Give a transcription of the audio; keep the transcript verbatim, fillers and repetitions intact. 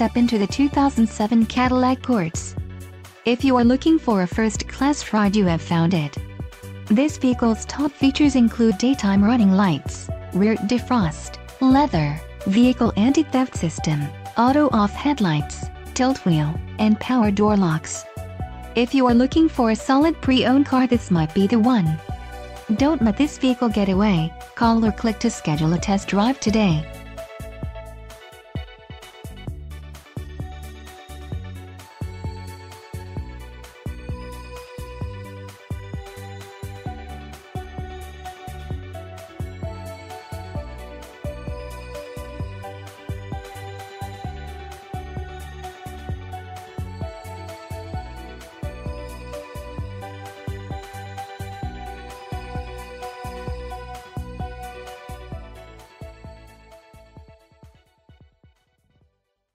step into the two thousand seven Cadillac C T S. If you are looking for a first-class ride, you have found it. This vehicle's top features include daytime running lights, rear defrost, leather, vehicle anti-theft system, auto-off headlights, tilt wheel, and power door locks. If you are looking for a solid pre-owned car, this might be the one. Don't let this vehicle get away. Call or click to schedule a test drive today.